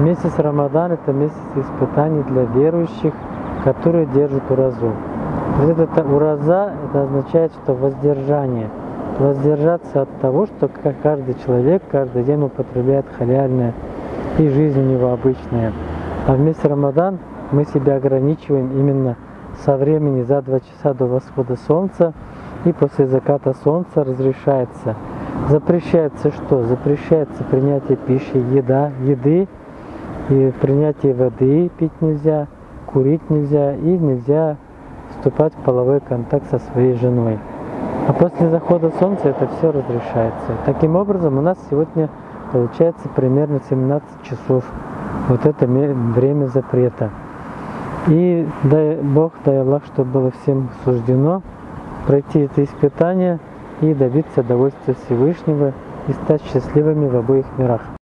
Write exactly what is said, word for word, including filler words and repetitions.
Месяц Рамадан — это месяц испытаний для верующих, которые держат уразу. Вот это ураза, это означает, что воздержание. Воздержаться от того, что каждый человек каждый день употребляет халяльное, и жизнь у него обычная. А в месяц Рамадан мы себя ограничиваем именно со времени за два часа до восхода солнца, и после заката солнца разрешается. Запрещается что? Запрещается принятие пищи, еда, еды, и принятие воды пить нельзя, курить нельзя, и нельзя вступать в половой контакт со своей женой. А после захода солнца это все разрешается. Таким образом, у нас сегодня получается примерно семнадцать часов. Вот это время запрета. И дай Бог, дай Аллах, чтобы было всем суждено пройти это испытание и добиться довольствия Всевышнего и стать счастливыми в обоих мирах.